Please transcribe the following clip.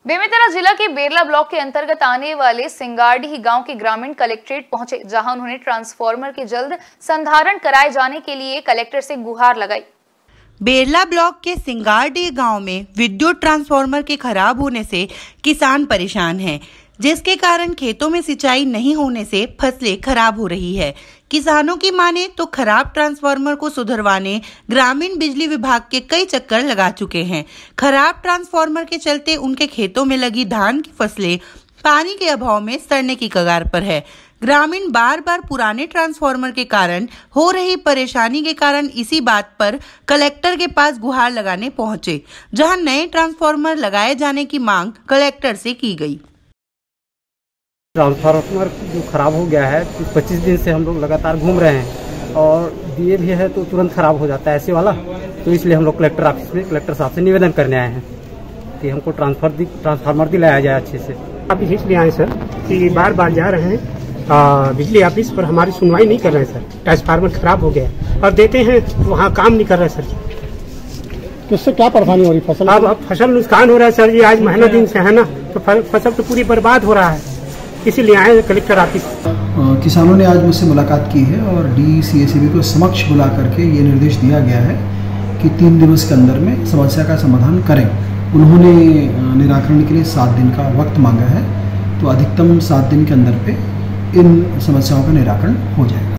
बेमेतरा जिला के बेरला ब्लॉक के अंतर्गत आने वाले सिंगारडीह गांव के ग्रामीण कलेक्ट्रेट पहुंचे, जहां उन्होंने ट्रांसफार्मर के जल्द संधारण कराए जाने के लिए कलेक्टर से गुहार लगाई। बेरला ब्लॉक के सिंगारडीह गांव में विद्युत ट्रांसफार्मर के खराब होने से किसान परेशान हैं, जिसके कारण खेतों में सिंचाई नहीं होने से फसलें खराब हो रही है। किसानों की माने तो खराब ट्रांसफार्मर को सुधरवाने ग्रामीण बिजली विभाग के कई चक्कर लगा चुके हैं। खराब ट्रांसफार्मर के चलते उनके खेतों में लगी धान की फसलें पानी के अभाव में सड़ने की कगार पर है। ग्रामीण बार बार पुराने ट्रांसफार्मर के कारण हो रही परेशानी के कारण इसी बात पर कलेक्टर के पास गुहार लगाने पहुंचे, जहां नए ट्रांसफार्मर लगाए जाने की मांग कलेक्टर से की गई। ट्रांसफार्मर जो खराब हो गया है, 25 दिन से हम लोग लगातार घूम रहे हैं और दिए भी है तो तुरंत खराब हो जाता है ऐसे वाला। तो इसलिए हम लोग कलेक्टर ऑफिस में कलेक्टर साहब से निवेदन करने आए हैं कि हमको ट्रांसफार्मर दिलाया जाए अच्छे से। आप इसलिए आए सर कि बार बार जा रहे हैं बिजली ऑफिस पर, हमारी सुनवाई नहीं कर रहे हैं सर। ट्रांसफार्मर खराब हो गया और देते हैं वहाँ काम नहीं कर रहे सर। तो इससे क्या परेशानी हो रही फसल? अब फसल नुकसान हो रहा है सर जी। आज महीना दिन से है ना, तो फसल तो पूरी बर्बाद हो रहा है, इसीलिए आए कलेक्टर ऑफिस। किसानों ने आज मुझसे मुलाकात की है और DCACB को समक्ष बुला करके ये निर्देश दिया गया है कि 3 दिवस के अंदर में समस्या का समाधान करें। उन्होंने निराकरण के लिए 7 दिन का वक्त मांगा है, तो अधिकतम 7 दिन के अंदर पे इन समस्याओं का निराकरण हो जाएगा।